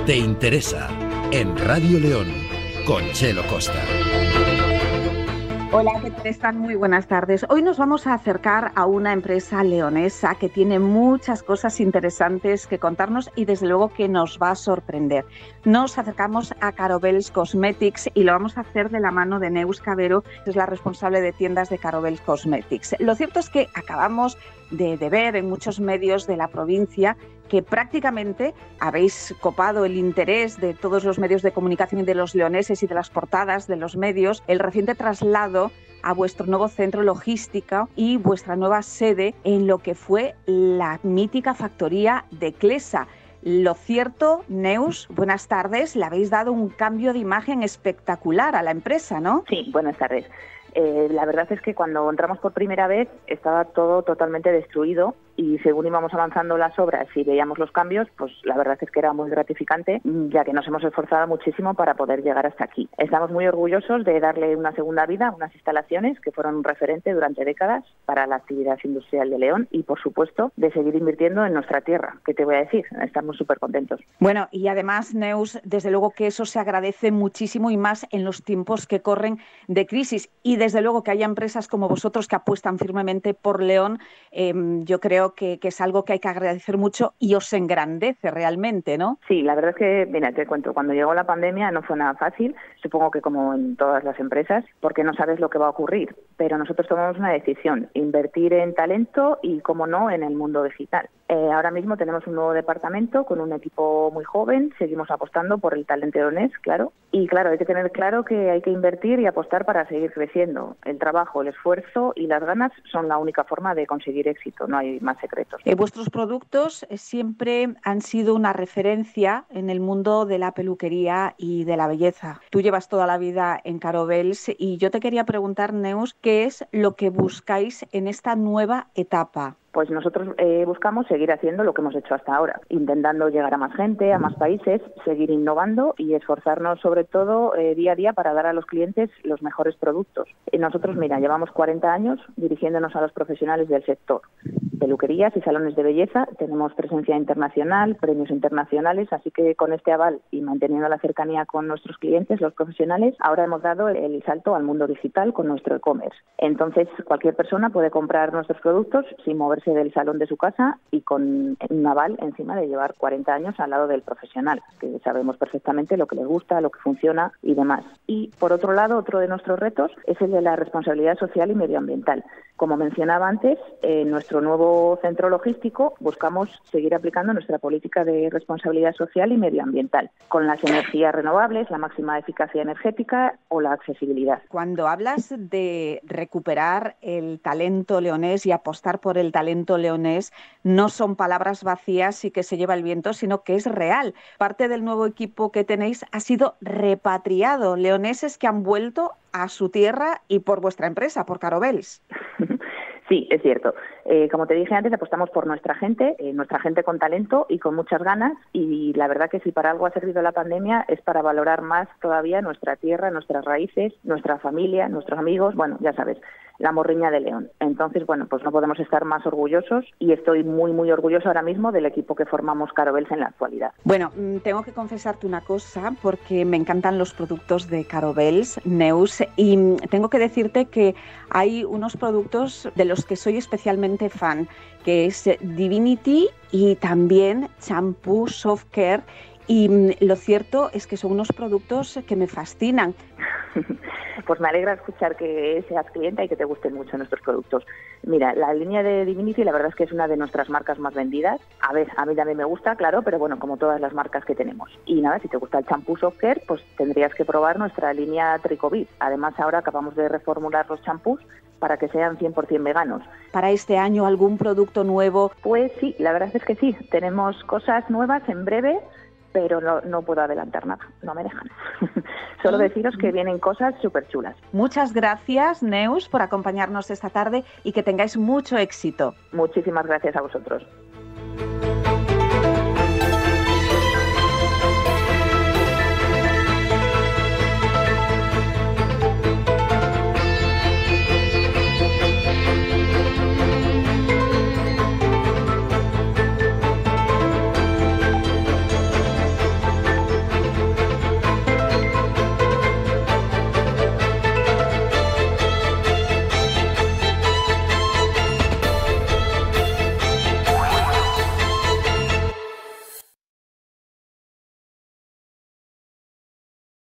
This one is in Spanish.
Te interesa en Radio León con Chelo Costa. Hola, ¿qué tal están? Muy buenas tardes. Hoy nos vamos a acercar a una empresa leonesa que tiene muchas cosas interesantes que contarnos y desde luego que nos va a sorprender. Nos acercamos a Carobels Cosmetics y lo vamos a hacer de la mano de Neus Cabero, que es la responsable de tiendas de Carobels Cosmetics. Lo cierto es que acabamos de ver en muchos medios de la provincia que prácticamente habéis copado el interés de todos los medios de comunicación y de los leoneses y de las portadas de los medios, el reciente traslado a vuestro nuevo centro logístico y vuestra nueva sede en lo que fue la mítica factoría de Clesa. Lo cierto, Neus, buenas tardes, le habéis dado un cambio de imagen espectacular a la empresa, ¿no? Sí, buenas tardes. La verdad es que cuando entramos por primera vez estaba todo totalmente destruido y según íbamos avanzando las obras y veíamos los cambios, pues la verdad es que era muy gratificante, ya que nos hemos esforzado muchísimo para poder llegar hasta aquí. Estamos muy orgullosos de darle una segunda vida a unas instalaciones que fueron un referente durante décadas para la actividad industrial de León y, por supuesto, de seguir invirtiendo en nuestra tierra. ¿Qué te voy a decir? Estamos súper contentos. Bueno, y además, Neus, desde luego que eso se agradece muchísimo y más en los tiempos que corren de crisis. Y desde luego que haya empresas como vosotros que apuestan firmemente por León, yo creo que es algo que hay que agradecer mucho y os engrandece realmente, ¿no? Sí, la verdad es que, mira, te cuento, cuando llegó la pandemia no fue nada fácil, supongo que como en todas las empresas, porque no sabes lo que va a ocurrir, pero nosotros tomamos una decisión, invertir en talento y, como no, en el mundo digital. Ahora mismo tenemos un nuevo departamento con un equipo muy joven, seguimos apostando por el talento leonés, claro, y claro, hay que tener claro que hay que invertir y apostar para seguir creciendo. El trabajo, el esfuerzo y las ganas son la única forma de conseguir éxito, no hay más secretos. Vuestros productos siempre han sido una referencia en el mundo de la peluquería y de la belleza. Tú llevas toda la vida en Carobels y yo te quería preguntar, Neus, ¿qué es lo que buscáis en esta nueva etapa? Pues nosotros buscamos seguir haciendo lo que hemos hecho hasta ahora, intentando llegar a más gente, a más países, seguir innovando y esforzarnos sobre todo día a día para dar a los clientes los mejores productos. Y nosotros, mira, llevamos 40 años dirigiéndonos a los profesionales del sector. Peluquerías y salones de belleza, tenemos presencia internacional, premios internacionales, así que con este aval y manteniendo la cercanía con nuestros clientes, los profesionales, ahora hemos dado el salto al mundo digital con nuestro e-commerce. Entonces, cualquier persona puede comprar nuestros productos sin moverse del salón de su casa y con un aval encima de llevar 40 años al lado del profesional, que sabemos perfectamente lo que les gusta, lo que funciona y demás. Y por otro lado, otro de nuestros retos es el de la responsabilidad social y medioambiental. Como mencionaba antes, en nuestro nuevo centro logístico buscamos seguir aplicando nuestra política de responsabilidad social y medioambiental, con las energías renovables, la máxima eficacia energética o la accesibilidad. Cuando hablas de recuperar el talento leonés y apostar por el talento leonés, no son palabras vacías y que se lleva el viento, sino que es real. Parte del nuevo equipo que tenéis ha sido repatriado, leoneses que han vuelto a su tierra y por vuestra empresa, por Carobels. Sí, es cierto. Como te dije antes, apostamos por nuestra gente con talento y con muchas ganas, y la verdad que si para algo ha servido la pandemia es para valorar más todavía nuestra tierra, nuestras raíces, nuestra familia, nuestros amigos, bueno, ya sabes, la morriña de León. Entonces, bueno, pues no podemos estar más orgullosos y estoy muy, muy orgulloso ahora mismo del equipo que formamos Carobels en la actualidad. Bueno, tengo que confesarte una cosa porque me encantan los productos de Carobels, Neus, y tengo que decirte que hay unos productos de los que soy especialmente fan, que es Divinity y también Shampoo Soft Care, y lo cierto es que son unos productos que me fascinan. Pues me alegra escuchar que seas clienta y que te gusten mucho nuestros productos. Mira, la línea de Divinity la verdad es que es una de nuestras marcas más vendidas. A ver, a mí también me gusta, claro, pero bueno, como todas las marcas que tenemos. Y nada, si te gusta el champú Soft Care, pues tendrías que probar nuestra línea Tricovid. Además, ahora acabamos de reformular los champús para que sean 100% veganos. ¿Para este año algún producto nuevo? Pues sí, la verdad es que sí. Tenemos cosas nuevas en breve, pero no puedo adelantar nada, no me dejan. Solo deciros que vienen cosas súper chulas. Muchas gracias, Neus, por acompañarnos esta tarde y que tengáis mucho éxito. Muchísimas gracias a vosotros.